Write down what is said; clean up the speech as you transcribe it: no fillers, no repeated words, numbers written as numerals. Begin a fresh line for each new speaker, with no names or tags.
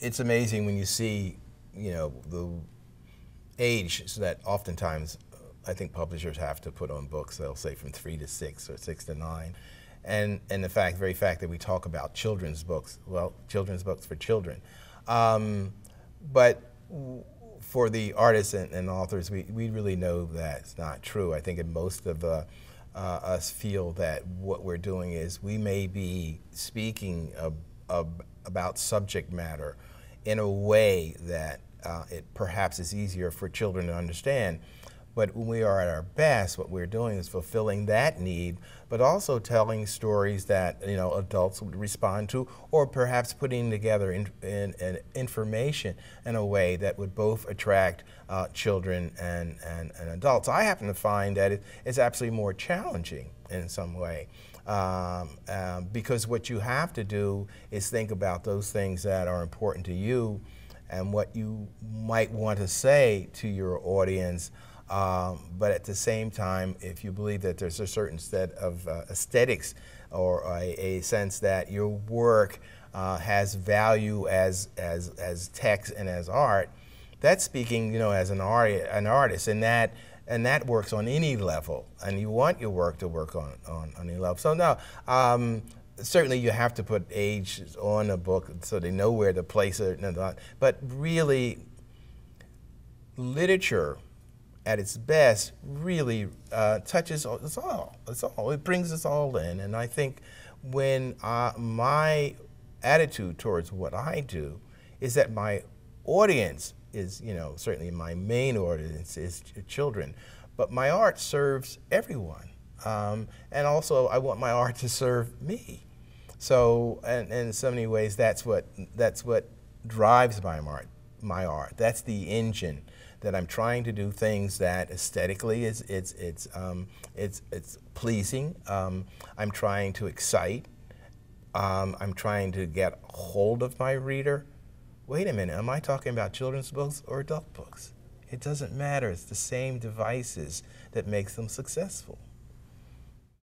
it's amazing when you see, the age that oftentimes I think publishers have to put on books. They'll say from 3 to 6 or 6 to 9. And the very fact that we talk about children's books, well, children's books for children. But for the artists and authors, we really know that it's not true. I think that most of us feel that what we're doing is we may be speaking about subject matter in a way that it perhaps is easier for children to understand. But when we are at our best, what we're doing is fulfilling that need, but also telling stories that adults would respond to, or perhaps putting together information in a way that would both attract children and adults. I happen to find that it's absolutely more challenging in some way, because what you have to do is think about those things that are important to you and what you might want to say to your audience. But at the same time, if you believe that there's a certain set of aesthetics or a sense that your work has value as text and as art, that's speaking, as an artist, and that works on any level, and you want your work to work on any level. So no, certainly you have to put age on a book so they know where to place it, but really, literature at its best really touches us all. It brings us all in. And I think when my attitude towards what I do is that my audience is, certainly my main audience is children, but my art serves everyone. And also I want my art to serve me. So, and in so many ways, that's what drives my art. That's the engine that I'm trying to do things that aesthetically it's pleasing. I'm trying to excite. I'm trying to get hold of my reader. Wait a minute, am I talking about children's books or adult books? It doesn't matter. It's the same devices that makes them successful.